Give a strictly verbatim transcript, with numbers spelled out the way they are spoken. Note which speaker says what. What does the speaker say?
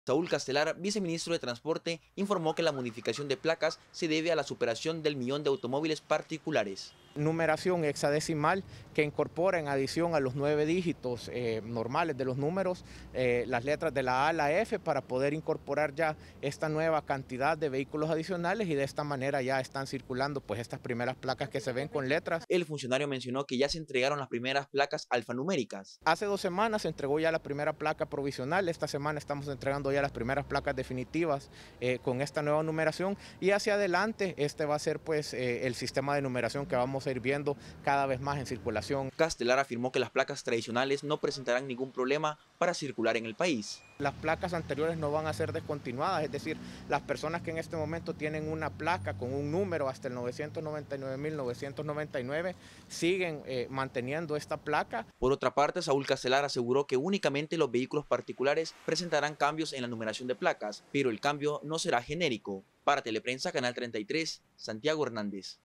Speaker 1: Saúl Castelar, viceministro de Transporte, informó que la modificación de placas se debe a la superación del millón de automóviles particulares.
Speaker 2: Numeración hexadecimal que incorpora en adición a los nueve dígitos eh, normales de los números, eh, las letras de la A a la F para poder incorporar ya esta nueva cantidad de vehículos adicionales y de esta manera ya están circulando pues estas primeras placas que se ven con letras.
Speaker 1: El funcionario mencionó que ya se entregaron las primeras placas alfanuméricas.
Speaker 2: Hace dos semanas se entregó ya la primera placa provisional, esta semana estamos entregando ya las primeras placas definitivas eh, con esta nueva numeración y hacia adelante este va a ser pues eh, el sistema de numeración que vamos a ir viendo cada vez más en circulación.
Speaker 1: Castelar afirmó que las placas tradicionales no presentarán ningún problema para circular en el país.
Speaker 2: Las placas anteriores no van a ser descontinuadas, es decir, las personas que en este momento tienen una placa con un número hasta el novecientos noventa y nueve mil novecientos noventa y nueve siguen eh, manteniendo esta placa.
Speaker 1: Por otra parte, Saúl Castelar aseguró que únicamente los vehículos particulares presentarán cambios en la numeración de placas, pero el cambio no será genérico. Para Teleprensa, Canal treinta y tres, Santiago Hernández.